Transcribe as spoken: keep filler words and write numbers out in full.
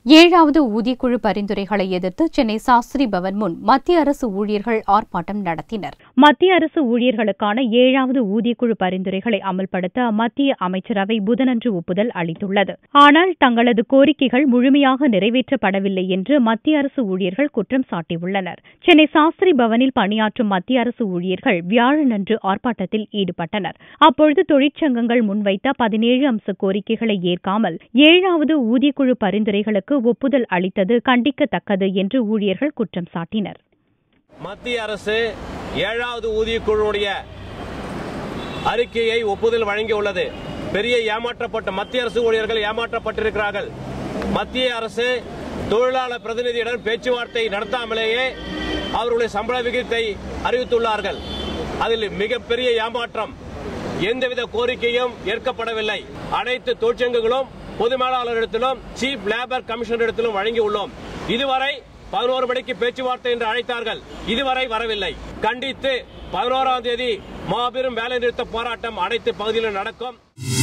ஏழாவது ஊதியக்குழு பரிந்துரைகளை எதிர்த்து சென்னை சாஸ்திரி பவன் முன் மத்திய அரசு ஊழியர்கள் ஆர்ப்பாட்டம் நடத்தினர். மத்திய அரசு ஊழியர்களுக்கான ஏழாவது ஊதியக்குழு பரிந்துரைகளை அமல்படுத்த மத்திய அமைச்சரவை புதனன்று ஒப்புதல் அளித்துள்ளது. ஆனால் தங்களது கோரிக்கைகள் முழுமையாக நிறைவேற்றப்படவில்லை என்று மத்திய அரசு ஊழியர்கள் குற்றம் சாட்டியுள்ளனர். சென்னை சாஸ்திரி பவனில் பணியாற்றும் மத்திய அரசு ஊழியர்கள் வியாழனன்று ஆர்ப்பாட்டத்தில் ஈடுபட்டனர். அப்பொழுது தொழிற்சங்கங்கள் முன்வைத்த பதினேழு அம்ச கோரிக்கைகளை ஏற்காமல் ஏழாவது ஊதியக்குழு பரிந்துரைகளுக்கு ஒப்புதல் அளித்தது கண்டிக்கத்தக்கது என்று ஊழியர்கள் குற்றம் சாட்டினர். மத்திய அரசு ஏழாவது ஊதியக்குழுவுடைய அறிக்கையை ஒப்புதல் வழங்கியுள்ளது. பெரிய ஏமாற்றப்பட்ட மத்திய அரசு ஊழியர்கள் ஏமாற்றப்பட்டிருக்கிறார்கள். மத்திய அரசு தொழிலாளர் பிரதிநிதியுடன் பேச்சுவார்த்தை நடத்தாமலேயே அவருடைய சம்பள விகிதத்தை அறிவித்துள்ளார்கள். அதில் மிகப்பெரிய ஏமாற்றம். எந்தவித கோரிக்கையும் ஏற்கப்படவில்லை. அனைத்து தொழிற்சங்கங்களும் பொது மேலாளரிடத்திலும் சீஃப் லேபர் கமிஷனரிடத்திலும் வழங்கியுள்ளோம். இதுவரை பதினோரு மணிக்கு பேச்சுவார்த்தை என்று அழைத்தார்கள். இதுவரை வரவில்லை. கண்டித்து பதினோராம் தேதி மாபெரும் வேலைநிறுத்த போராட்டம் அனைத்து பகுதியிலும் நடக்கும்.